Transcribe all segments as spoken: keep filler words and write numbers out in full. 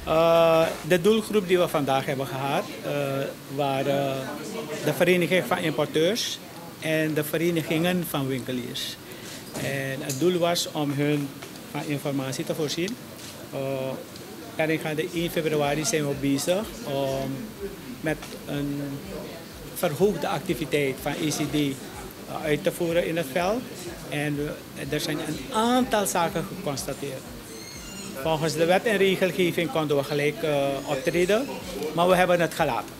Uh, de doelgroep die we vandaag hebben gehad uh, waren de Vereniging van Importeurs en de Verenigingen van Winkeliers. En het doel was om hun van informatie te voorzien. Uh, Aangaande één februari zijn we bezig om met een verhoogde activiteit van E C D uh, uit te voeren in het veld. En we, er zijn een aantal zaken geconstateerd. Volgens de wet en regelgeving konden we gelijk uh, optreden, maar we hebben het gelaten.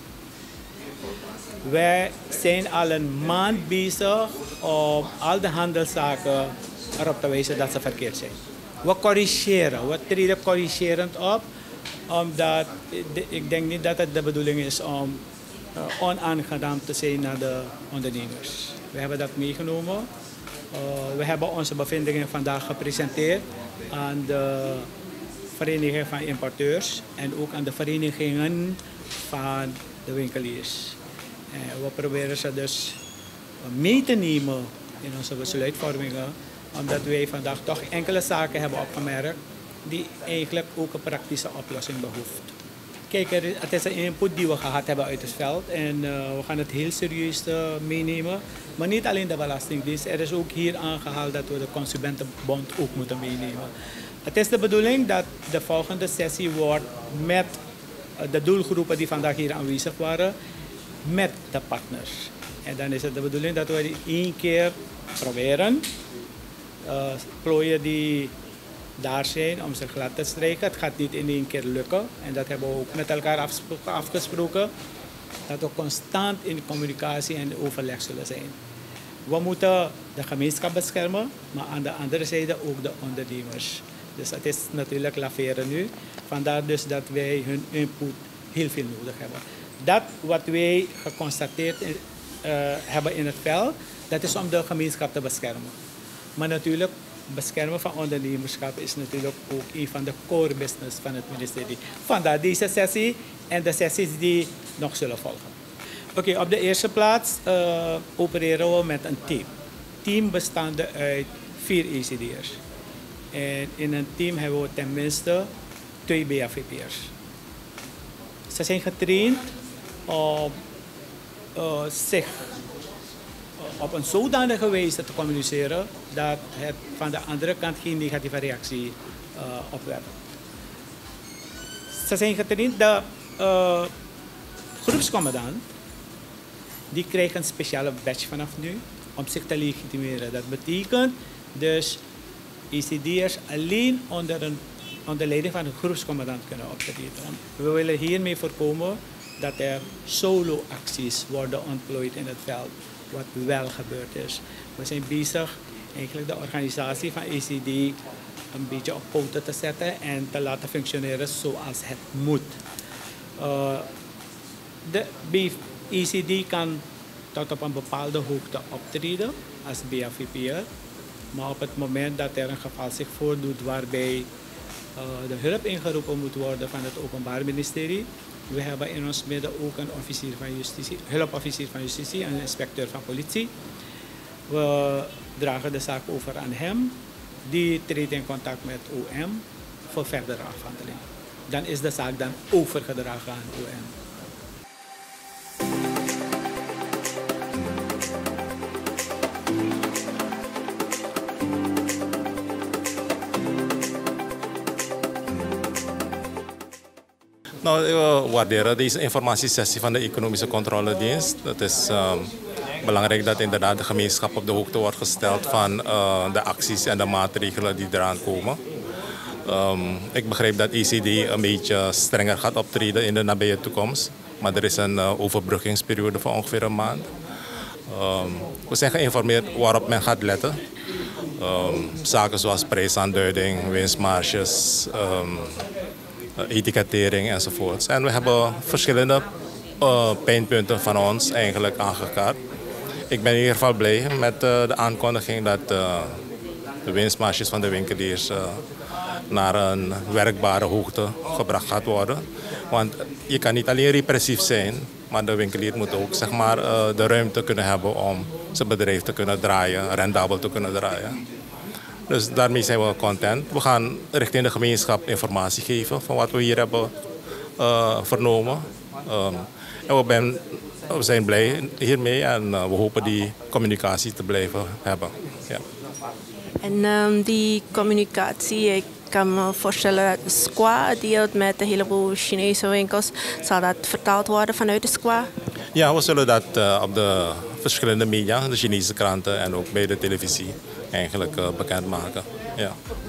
Wij zijn al een maand bezig om al de handelszaken erop te wijzen dat ze verkeerd zijn. We corrigeren, we treden corrigerend op, omdat ik denk niet dat het de bedoeling is om uh, onaangenaam te zijn naar de ondernemers. We hebben dat meegenomen. Uh, we hebben onze bevindingen vandaag gepresenteerd aan de Vereniging van Importeurs en ook aan de verenigingen van de winkeliers. En we proberen ze dus mee te nemen in onze besluitvormingen, omdat wij vandaag toch enkele zaken hebben opgemerkt die eigenlijk ook een praktische oplossing behoeft. Kijk, het is een input die we gehad hebben uit het veld en uh, we gaan het heel serieus uh, meenemen. Maar niet alleen de Belastingdienst, er is ook hier aangehaald dat we de Consumentenbond ook moeten meenemen. Het is de bedoeling dat de volgende sessie wordt met de doelgroepen die vandaag hier aanwezig waren, met de partners. En dan is het de bedoeling dat we één keer proberen, uh, plooien die daar zijn om ze glad te strijken. Het gaat niet in één keer lukken en dat hebben we ook met elkaar afgesproken. Dat we constant in communicatie en overleg zullen zijn. We moeten de gemeenschap beschermen, maar aan de andere zijde ook de ondernemers. Dus het is natuurlijk laveren nu. Vandaar dus dat wij hun input heel veel nodig hebben. Dat wat wij geconstateerd uh, hebben in het veld, dat is om de gemeenschap te beschermen. Maar natuurlijk, beschermen van ondernemerschap is natuurlijk ook een van de core business van het ministerie. Vandaar deze sessie en de sessies die nog zullen volgen. Oké, okay, op de eerste plaats uh, opereren we met een team. Team bestaande uit vier E C D'ers. En in een team hebben we tenminste twee B A V P'ers. Ze zijn getraind om uh, zich op een zodanige wijze te communiceren dat het van de andere kant geen negatieve reactie uh, opwerpt. Ze zijn getraind, de uh, groepscommandant die krijgt een speciale badge vanaf nu om zich te legitimeren. Dat betekent dus E C D'ers alleen onder, een, onder leiding van een groepscommandant kunnen optreden. We willen hiermee voorkomen dat er solo-acties worden ontplooid in het veld, wat wel gebeurd is. We zijn bezig eigenlijk de organisatie van E C D een beetje op poten te zetten en te laten functioneren zoals het moet. Uh, de E C D kan tot op een bepaalde hoogte optreden als B A V P'er. Maar op het moment dat er een geval zich voordoet waarbij uh, de hulp ingeroepen moet worden van het Openbaar Ministerie. We hebben in ons midden ook een officier van justitie, hulpofficier van justitie en een inspecteur van politie. We dragen de zaak over aan hem. Die treedt in contact met O M voor verdere afhandeling. Dan is de zaak dan overgedragen aan O M. Nou, we waarderen deze informatiesessie van de Economische Controledienst. Het is um, belangrijk dat inderdaad de gemeenschap op de hoogte wordt gesteld van uh, de acties en de maatregelen die eraan komen. Um, ik begrijp dat E C D een beetje strenger gaat optreden in de nabije toekomst. Maar er is een uh, overbruggingsperiode van ongeveer een maand. Um, we zijn geïnformeerd waarop men gaat letten. Um, zaken zoals prijsaanduiding, winstmarges, um, etikettering enzovoort. En we hebben verschillende uh, pijnpunten van ons eigenlijk aangekaart. Ik ben in ieder geval blij met uh, de aankondiging dat uh, de winstmarges van de winkeliers uh, naar een werkbare hoogte gebracht gaat worden. Want je kan niet alleen repressief zijn, maar de winkelier moet ook zeg maar, uh, de ruimte kunnen hebben om zijn bedrijf te kunnen draaien, rendabel te kunnen draaien. Dus daarmee zijn we content. We gaan richting de gemeenschap informatie geven van wat we hier hebben uh, vernomen. Um, en we, ben, we zijn blij hiermee en uh, we hopen die communicatie te blijven hebben. Ja. En um, die communicatie, ik kan me voorstellen dat Square deelt met een heleboel Chinese winkels. Zal dat vertaald worden vanuit de Square? Ja, we zullen dat uh, op de verschillende media, de Chinese kranten en ook bij de televisie eigenlijk uh, bekendmaken. Ja.